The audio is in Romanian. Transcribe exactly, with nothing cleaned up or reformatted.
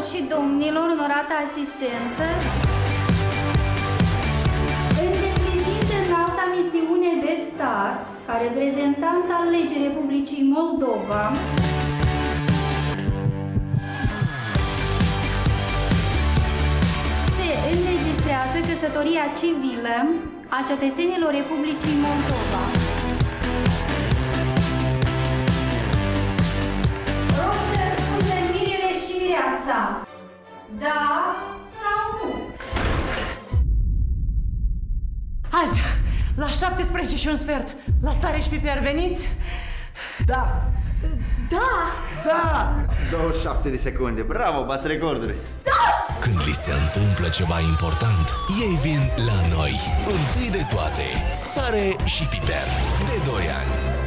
și domnilor, onorată asistență, îndeplinind înalta misiune de stat, ca reprezentant al legii Republicii Moldova, se înregistrează căsătoria civilă a cetățenilor Republicii Moldova. Rog să răspundem mirele și mireasa. Da sau nu? Azi, la șaptesprezece și un sfert, la sare și piper, veniți? Da! Da! Da! douăzeci și șapte de secunde, bravo, bați recorduri! Da! Când li se întâmplă ceva important, ei vin la noi. Întâi de toate, sare și piper. De doi ani.